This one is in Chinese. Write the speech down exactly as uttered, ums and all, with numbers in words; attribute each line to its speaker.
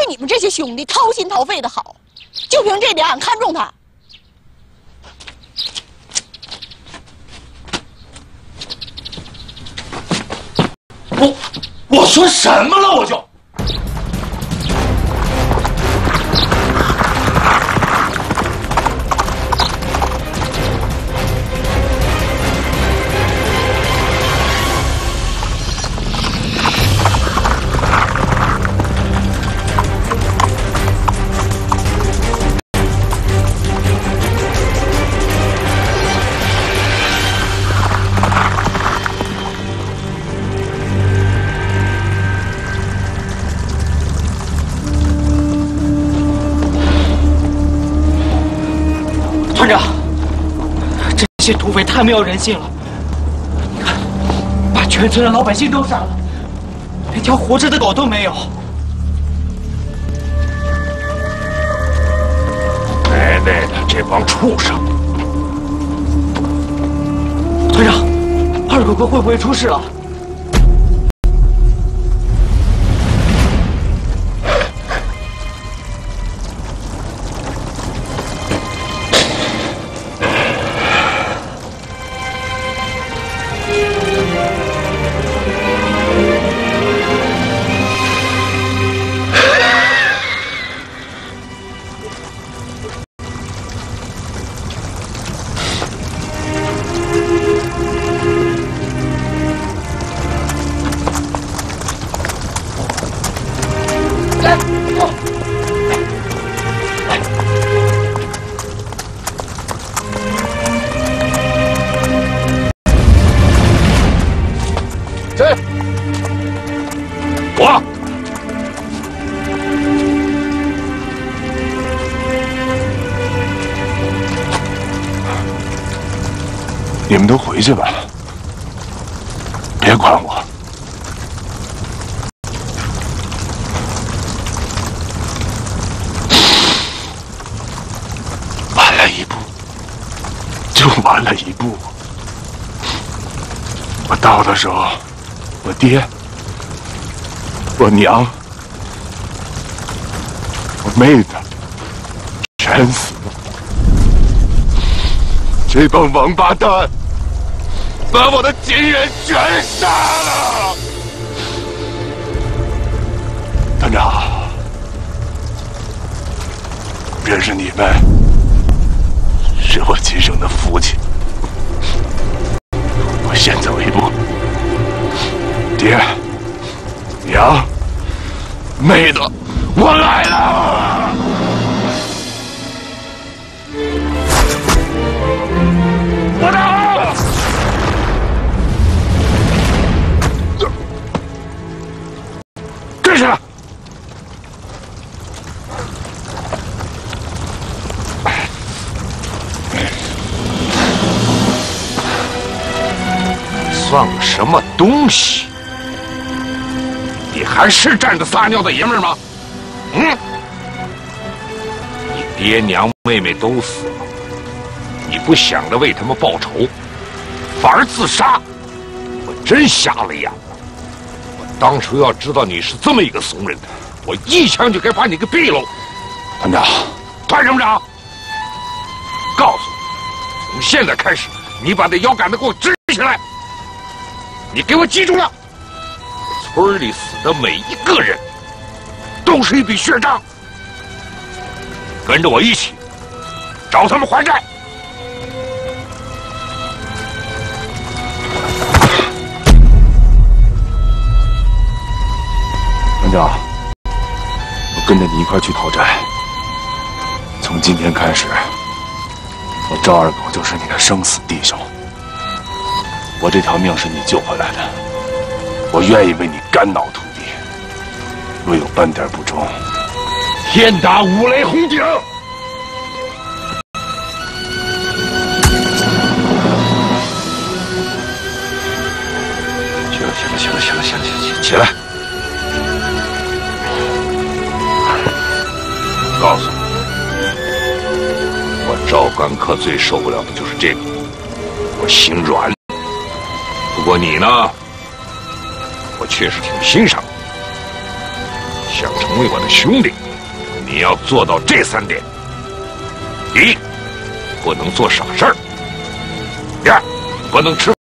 Speaker 1: 你们这些兄弟掏心掏肺的好，就凭这点俺看中他。
Speaker 2: 我我说什么了？我就。
Speaker 3: 团长，这些土匪太没有人性了！你看，把全村的老百姓都杀了，连条活着的狗都没有。
Speaker 2: 奶奶的，这帮畜生！
Speaker 3: 团长，二狗哥会不会出事了？
Speaker 2: 你们都回去吧，别管我。晚了一步，就晚了一步。我到的时候，我爹、我娘、我妹子全死了。这帮王八蛋！ 把我的亲人全杀了！团长，认识你们是我今生的福气。我先走一步，爹、娘、妹子，我来了！我打！ 跟上！算个什么东西？你还是站着撒尿的爷们儿吗？嗯？你爹娘妹妹都死了，你不想着为他们报仇，反而自杀，我真瞎了眼了。 当初要知道你是这么一个怂人，我一枪就该把你给毙了。团长，团什么长？告诉你，从现在开始，你把那腰杆子给我支起来。你给我记住了，村里死的每一个人，都是一笔血账。跟着我一起，找他们还债。 团长，我跟着你一块去讨债。从今天开始，我赵二狗就是你的生死弟兄。我这条命是你救回来的，我愿意为你肝脑涂地。若有半点不忠，天打五雷轰顶！行了，行了，行了，行了，行了，行了，起来！ 告诉你，我赵干客最受不了的就是这个，我心软。不过你呢，我确实挺欣赏你。 想成为我的兄弟，你要做到这三点：第一，不能做傻事儿；第二，不能吃